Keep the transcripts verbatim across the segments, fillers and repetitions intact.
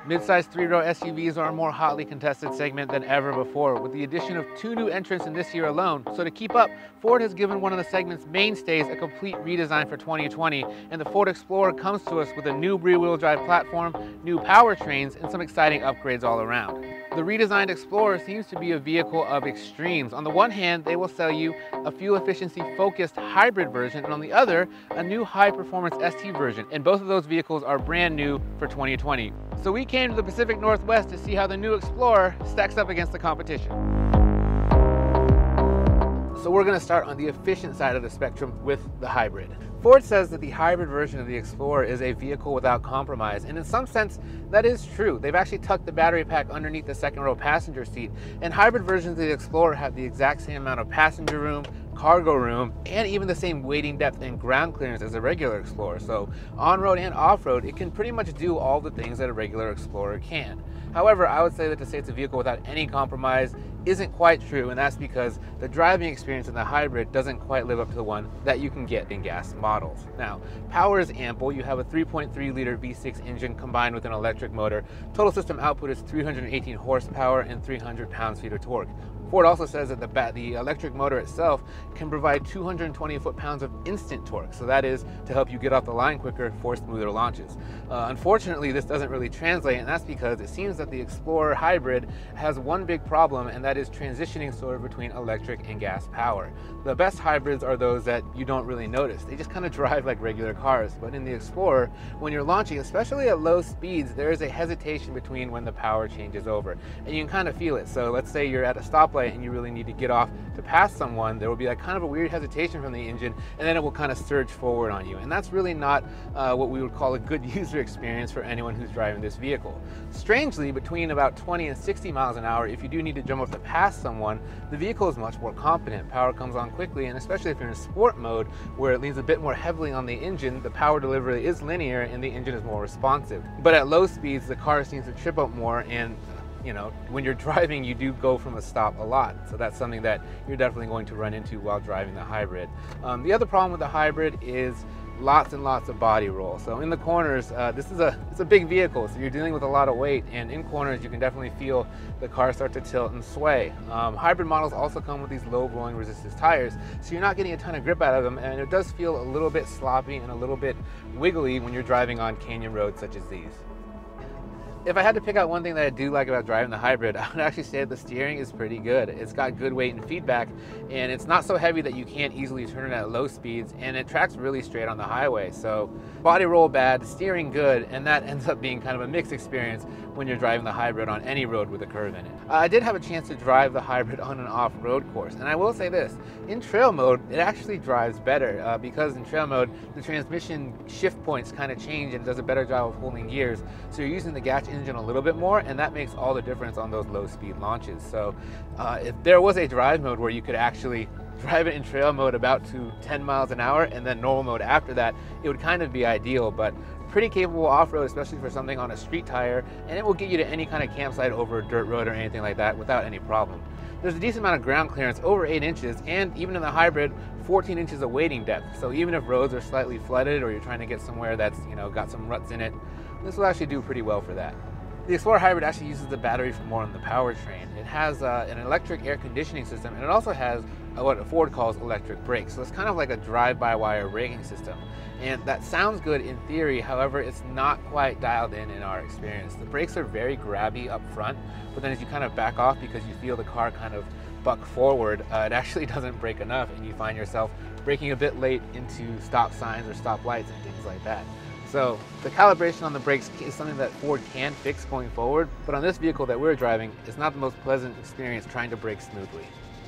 Mid-size three-row S U Vs are a more hotly contested segment than ever before, with the addition of two new entrants in this year alone. So to keep up, Ford has given one of the segment's mainstays a complete redesign for twenty twenty, and the Ford Explorer comes to us with a new rear-wheel drive platform, new powertrains, and some exciting upgrades all around. The redesigned Explorer seems to be a vehicle of extremes. On the one hand, they will sell you a fuel efficiency focused hybrid version, and on the other, a new high performance S T version. And both of those vehicles are brand new for twenty twenty. So we came to the Pacific Northwest to see how the new Explorer stacks up against the competition. So we're going to start on the efficient side of the spectrum with the hybrid. Ford says that the hybrid version of the Explorer is a vehicle without compromise, and in some sense that is true. They've actually tucked the battery pack underneath the second row passenger seat, and hybrid versions of the Explorer have the exact same amount of passenger room, cargo room, and even the same weighting depth and ground clearance as a regular Explorer. So on-road and off-road, it can pretty much do all the things that a regular Explorer can. However, I would say that to say it's a vehicle without any compromise isn't quite true, and that's because the driving experience in the hybrid doesn't quite live up to the one that you can get in gas models. Now, power is ample. You have a three point three liter V six engine combined with an electric motor. Total system output is three hundred eighteen horsepower and three hundred pounds-feet of torque. Ford also says that the, bat the electric motor itself can provide two hundred twenty foot-pounds of instant torque, so that is to help you get off the line quicker for smoother launches. Uh, unfortunately, this doesn't really translate, and that's because it seems that the Explorer hybrid has one big problem, and that is transitioning sort of between electric and gas power. The best hybrids are those that you don't really notice. They just kind of drive like regular cars, but in the Explorer, when you're launching, especially at low speeds, there is a hesitation between when the power changes over, and you can kind of feel it. So let's say you're at a stoplight and you really need to get off to pass someone, there will be like kind of a weird hesitation from the engine, and then it will kind of surge forward on you. And that's really not uh, what we would call a good user experience for anyone who's driving this vehicle. Strangely, between about twenty and sixty miles an hour, if you do need to jump up to pass someone, the vehicle is much more competent. Power comes on quickly, and especially if you're in sport mode, where it leans a bit more heavily on the engine, the power delivery is linear and the engine is more responsive. But at low speeds, the car seems to trip up more, and you know, when you're driving, you do go from a stop a lot. So that's something that you're definitely going to run into while driving the hybrid. Um, the other problem with the hybrid is lots and lots of body roll. So in the corners, uh, this is a it's a big vehicle, so you're dealing with a lot of weight, and in corners you can definitely feel the car start to tilt and sway. Um, hybrid models also come with these low blowing resistance tires, so you're not getting a ton of grip out of them, and it does feel a little bit sloppy and a little bit wiggly when you're driving on canyon roads such as these. If I had to pick out one thing that I do like about driving the hybrid, I would actually say the steering is pretty good. It's got good weight and feedback, and it's not so heavy that you can't easily turn it at low speeds, and it tracks really straight on the highway. So body roll bad, steering good, and that ends up being kind of a mixed experience when you're driving the hybrid on any road with a curve in it. Uh, I did have a chance to drive the hybrid on an off-road course, and I will say this, in trail mode, it actually drives better uh, because in trail mode, the transmission shift points kind of change and does a better job of holding gears. So you're using the gas engine a little bit more, and that makes all the difference on those low speed launches. So uh, if there was a drive mode where you could actually drive it in trail mode about to ten miles an hour and then normal mode after that, it would kind of be ideal. But pretty capable off-road, especially for something on a street tire, and it will get you to any kind of campsite over a dirt road or anything like that without any problem. There's a decent amount of ground clearance, over eight inches, and even in the hybrid, fourteen inches of wading depth. So even if roads are slightly flooded or you're trying to get somewhere that's, you know, got some ruts in it, this will actually do pretty well for that. The Explorer Hybrid actually uses the battery for more on the powertrain. It has uh, an electric air conditioning system, and it also has uh, what Ford calls electric brakes. So it's kind of like a drive-by-wire braking system. And that sounds good in theory, however, it's not quite dialed in in our experience. The brakes are very grabby up front, but then as you kind of back off because you feel the car kind of buck forward, uh, it actually doesn't brake enough, and you find yourself braking a bit late into stop signs or stop lights and things like that. So the calibration on the brakes is something that Ford can fix going forward, but on this vehicle that we're driving, it's not the most pleasant experience trying to brake smoothly.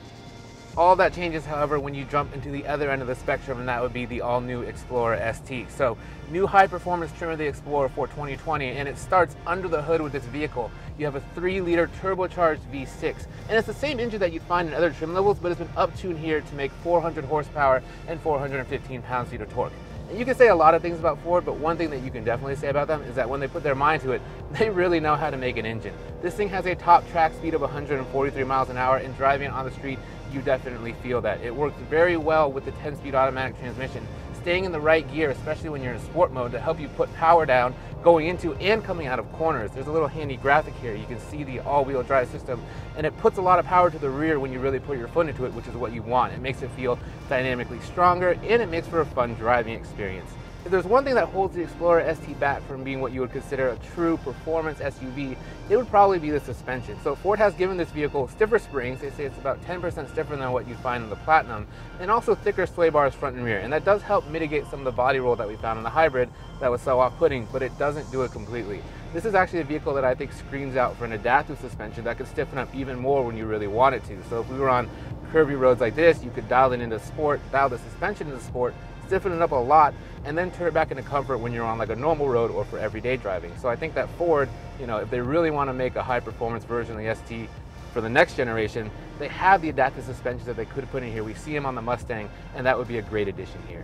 All that changes, however, when you jump into the other end of the spectrum, and that would be the all-new Explorer S T. So, new high-performance trim of the Explorer for twenty twenty, and it starts under the hood with this vehicle. You have a three liter turbocharged V six, and it's the same engine that you'd find in other trim levels, but it's been up-tuned here to make four hundred horsepower and four hundred fifteen pounds-feet of torque. You can say a lot of things about Ford, but one thing that you can definitely say about them is that when they put their mind to it, they really know how to make an engine. This thing has a top track speed of one hundred forty-three miles an hour, and driving on the street, you definitely feel that. It works very well with the ten speed automatic transmission. staying in the right gear, especially when you're in sport mode, to help you put power down going into and coming out of corners. There's a little handy graphic here. You can see the all-wheel drive system, and it puts a lot of power to the rear when you really put your foot into it, which is what you want. It makes it feel dynamically stronger, and it makes for a fun driving experience. If there's one thing that holds the Explorer S T back from being what you would consider a true performance S U V, it would probably be the suspension. So Ford has given this vehicle stiffer springs. They say it's about ten percent stiffer than what you'd find in the Platinum, and also thicker sway bars front and rear. And that does help mitigate some of the body roll that we found in the hybrid that was so off-putting, but it doesn't do it completely. This is actually a vehicle that I think screams out for an adaptive suspension that could stiffen up even more when you really want it to. So if we were on curvy roads like this, you could dial it into sport, dial the suspension into sport, stiffen it up a lot, and then turn it back into comfort when you're on like a normal road or for everyday driving. So I think that Ford, you know, if they really want to make a high performance version of the S T for the next generation, they have the adaptive suspensions that they could put in here. We see them on the Mustang, and that would be a great addition here.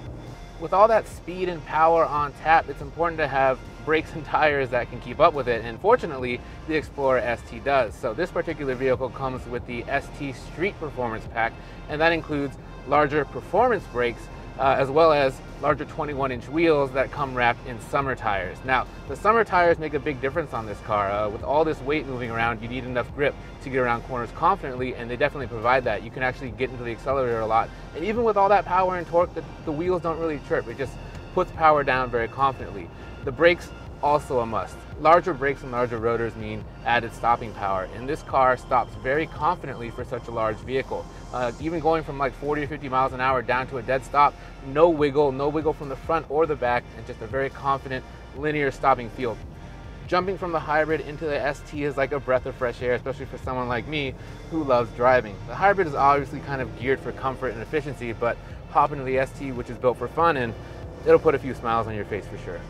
With all that speed and power on tap, it's important to have brakes and tires that can keep up with it, and fortunately the Explorer S T does. So this particular vehicle comes with the S T Street Performance Pack, and that includes larger performance brakes uh, as well as larger twenty-one inch wheels that come wrapped in summer tires. Now, the summer tires make a big difference on this car. Uh, with all this weight moving around, you need enough grip to get around corners confidently, and they definitely provide that. You can actually get into the accelerator a lot, and even with all that power and torque, the, the wheels don't really chirp. It just puts power down very confidently. The brakes, also a must. Larger brakes and larger rotors mean added stopping power, and this car stops very confidently for such a large vehicle. Uh, even going from like forty or fifty miles an hour down to a dead stop, no wiggle, no wiggle from the front or the back, and just a very confident linear stopping feel. Jumping from the hybrid into the S T is like a breath of fresh air, especially for someone like me who loves driving. The hybrid is obviously kind of geared for comfort and efficiency, but hop into the S T, which is built for fun, and it'll put a few smiles on your face for sure.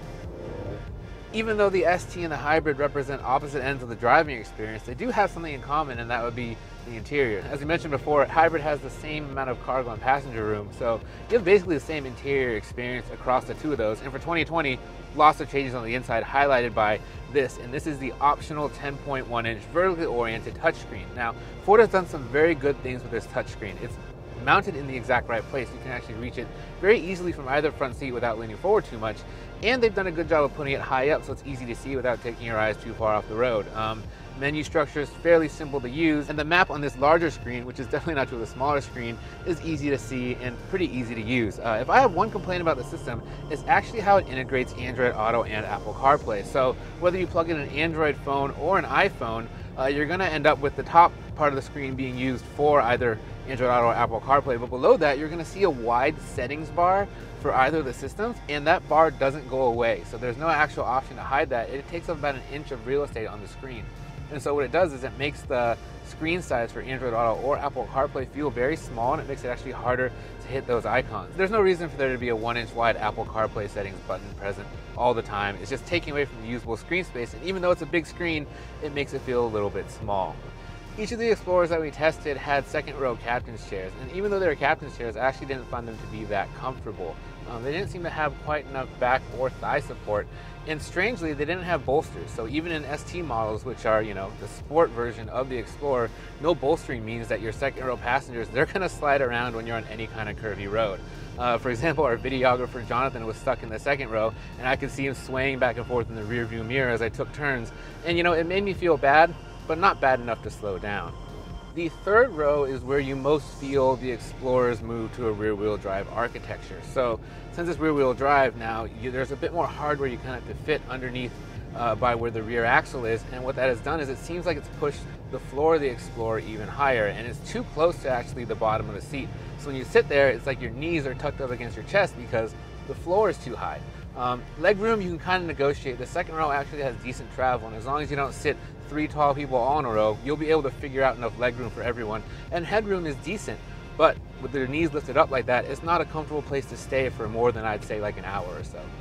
Even though the S T and the hybrid represent opposite ends of the driving experience, they do have something in common, and that would be the interior. As we mentioned before, hybrid has the same amount of cargo and passenger room, so you have basically the same interior experience across the two of those. And for twenty twenty, lots of changes on the inside highlighted by this, and this is the optional ten point one inch vertically oriented touchscreen. Now, Ford has done some very good things with this touchscreen. It's mounted in the exact right place. You can actually reach it very easily from either front seat without leaning forward too much, and they've done a good job of putting it high up so it's easy to see without taking your eyes too far off the road. Um, menu structure is fairly simple to use, and the map on this larger screen, which is definitely not true of the smaller screen, is easy to see and pretty easy to use. Uh, if I have one complaint about the system, it's actually how it integrates Android Auto and Apple CarPlay. So whether you plug in an Android phone or an iPhone, uh, you're going to end up with the top part of the screen being used for either Android Auto or Apple CarPlay, but below that you're going to see a wide settings bar for either of the systems, and that bar doesn't go away, so there's no actual option to hide that. It takes up about an inch of real estate on the screen, and so what it does is it makes the screen size for Android Auto or Apple CarPlay feel very small, and it makes it actually harder to hit those icons. There's no reason for there to be a one inch wide Apple CarPlay settings button present all the time. It's just taking away from the usable screen space, and even though it's a big screen, it makes it feel a little bit small. Each of the Explorers that we tested had second row captain's chairs, and even though they were captain's chairs, I actually didn't find them to be that comfortable. Um, they didn't seem to have quite enough back or thigh support, and strangely, they didn't have bolsters. So even in S T models, which are, you know, the sport version of the Explorer, no bolstering means that your second row passengers, they're gonna slide around when you're on any kind of curvy road. Uh, for example, our videographer Jonathan was stuck in the second row, and I could see him swaying back and forth in the rear view mirror as I took turns. And you know, it made me feel bad, but not bad enough to slow down. The third row is where you most feel the Explorer's move to a rear-wheel drive architecture. So since it's rear-wheel drive now, you, there's a bit more hardware you kind of have to fit underneath uh, by where the rear axle is, and what that has done is it seems like it's pushed the floor of the Explorer even higher, and it's too close to actually the bottom of the seat. So when you sit there, it's like your knees are tucked up against your chest because the floor is too high. Um, leg room, you can kind of negotiate. The second row actually has decent travel, and as long as you don't sit three tall people all in a row, you'll be able to figure out enough leg room for everyone. And headroom is decent, but with their knees lifted up like that, it's not a comfortable place to stay for more than, I'd say, like an hour or so.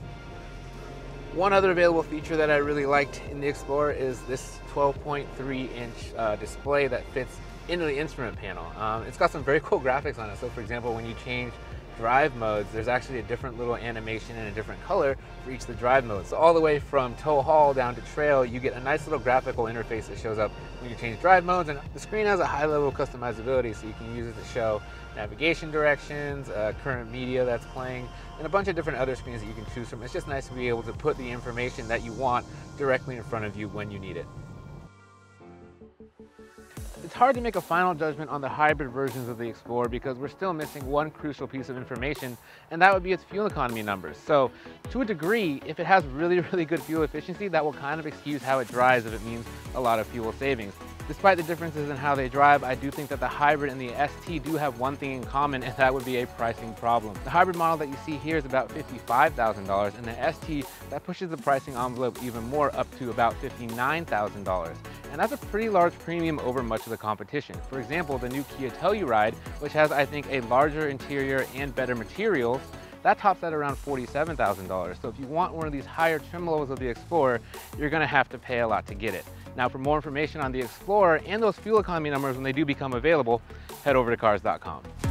One other available feature that I really liked in the Explorer is this twelve point three inch uh, display that fits into the instrument panel. Um, it's got some very cool graphics on it. So for example, when you change drive modes, there's actually a different little animation and a different color for each of the drive modes. So all the way from tow haul down to trail, you get a nice little graphical interface that shows up when you change drive modes, and the screen has a high level of customizability, so you can use it to show navigation directions, uh, current media that's playing, and a bunch of different other screens that you can choose from. It's just nice to be able to put the information that you want directly in front of you when you need it. It's hard to make a final judgment on the hybrid versions of the Explorer because we're still missing one crucial piece of information, and that would be its fuel economy numbers. So to a degree, if it has really, really good fuel efficiency, that will kind of excuse how it drives if it means a lot of fuel savings. Despite the differences in how they drive, I do think that the hybrid and the S T do have one thing in common, and that would be a pricing problem. The hybrid model that you see here is about fifty-five thousand dollars, and the S T, that pushes the pricing envelope even more, up to about fifty-nine thousand dollars. And that's a pretty large premium over much of the competition. For example, the new Kia Telluride, which has, I think, a larger interior and better materials, that tops at around forty-seven thousand dollars. So if you want one of these higher trim levels of the Explorer, you're gonna have to pay a lot to get it. Now, for more information on the Explorer and those fuel economy numbers when they do become available, head over to Cars dot com.